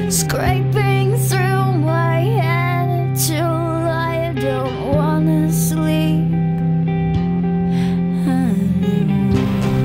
scraping through my head till I don't wanna sleep anymore.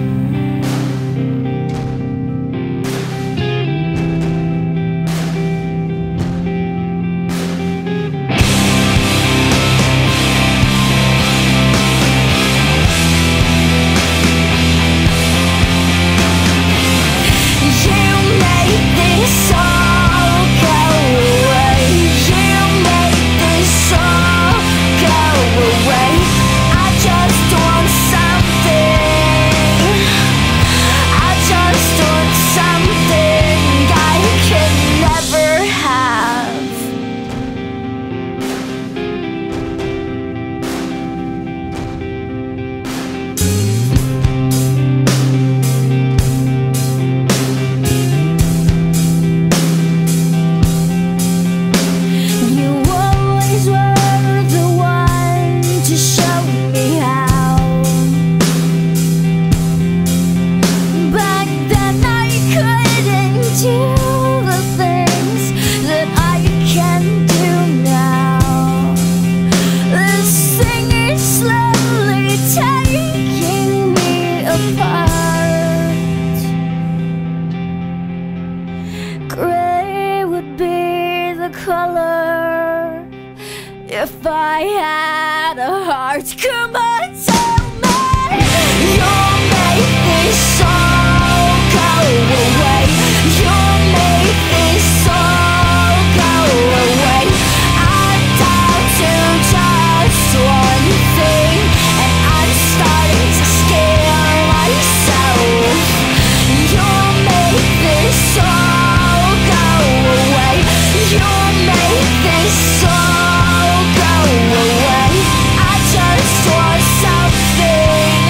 Gray would be the color if I had a heart. Come on, tell me you'll make this all go away. You'll make this all go away. I'm down to just one thing, and I'm starting to scare myself. You'll make this all go away. You'll make this all go away. I just want something.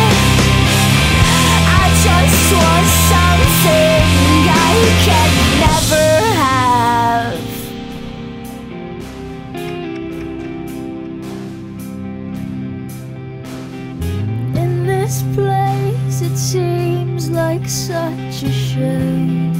I just want something I can never have. In this place it seems like such a shame.